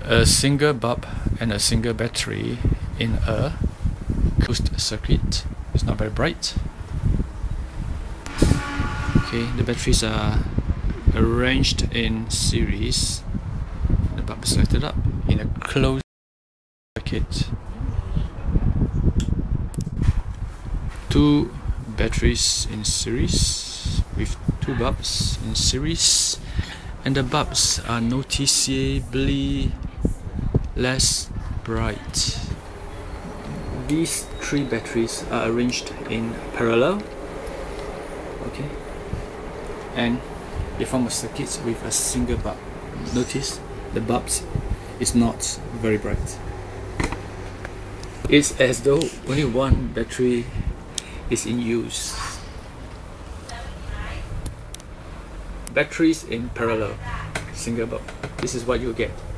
a single bulb and a single battery in a closed circuit. It's not very bright. Okay, the batteries are arranged in series. The bulb is lighted up in a closed circuit. Two batteries in series with two bulbs in series, and the bulbs are noticeably less bright. These three batteries are arranged in parallel, okay, and they form a circuit with a single bulb. Notice the bulbs is not very bright. It's as though only one battery is in use. Batteries in parallel, single bulb. This is what you get.